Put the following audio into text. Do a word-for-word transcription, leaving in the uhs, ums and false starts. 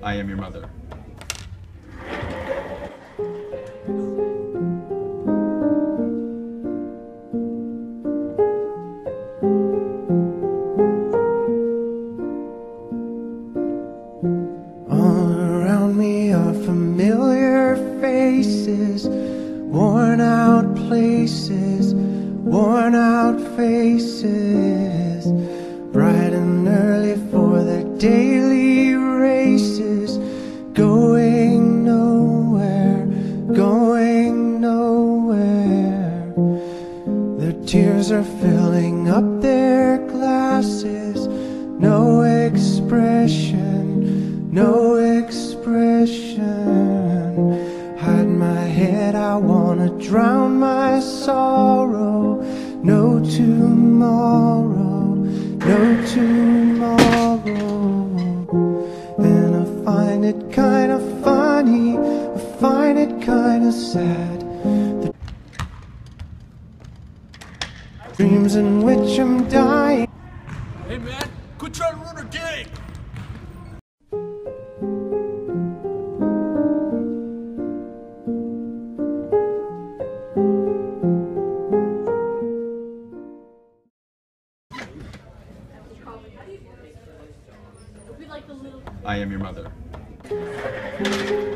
I am your mother. All around me are familiar faces, worn out places, worn out faces, bright and early for their daily races, going nowhere, going nowhere. Their tears are filling up their glasses, no expression, no expression. Hide my head, I wanna drown my sorrow. No tomorrow, no tomorrow. And I find it kinda funny, I find it kinda sad, the dreams in which I'm dying. Hey man, quit trying to ruin our game! I am your mother.